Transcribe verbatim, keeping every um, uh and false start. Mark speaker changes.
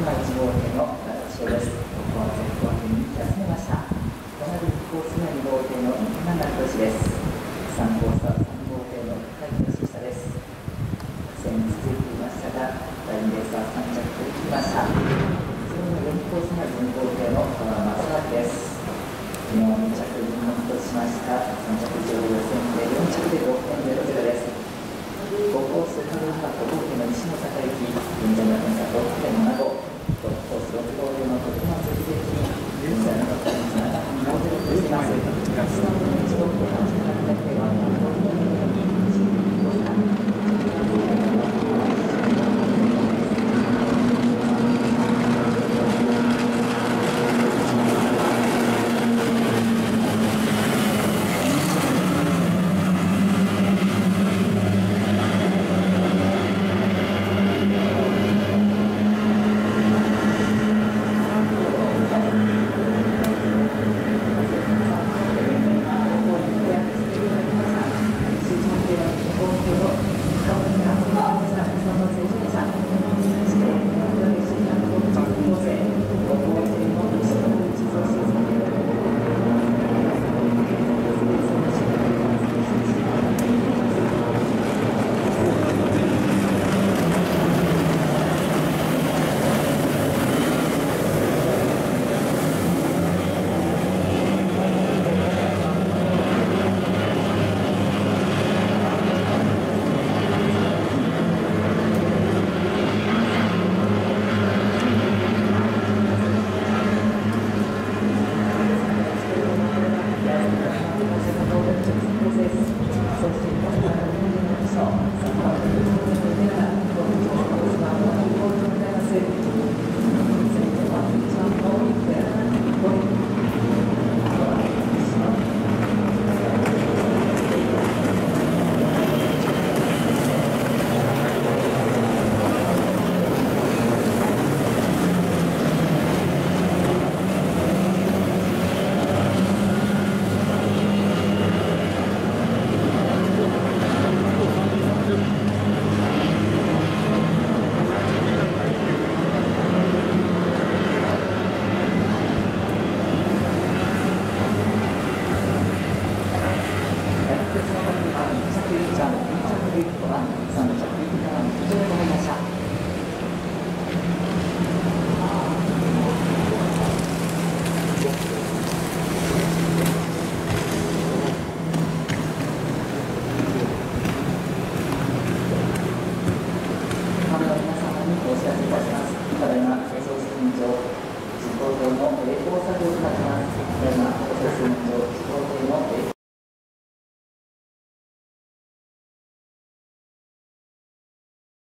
Speaker 1: いち号艇の私です。ここは全国に休めました。隣コースがに号艇の池永仁です。さん号差さん号艇の高井俊久です。先に続いていましたが、第にレースはさん着ときました。次のよんコースがよん号艇の川正明です。昨日に着入門としましたさん着上位予選でよん着でごてんゼロゼロです。ごコースカルーハご号艇の西野孝之、現在の点差ろくてんななご、ろくコースろく号艇の徳松秀樹、現在の点差ななてんごゼロとしています。スタートのいち号艇のはちだけは残りのように進んでいます。ただいま、清掃責任上、実行艇の栄光作業となります。ただいま、清掃責任上、実行艇の栄光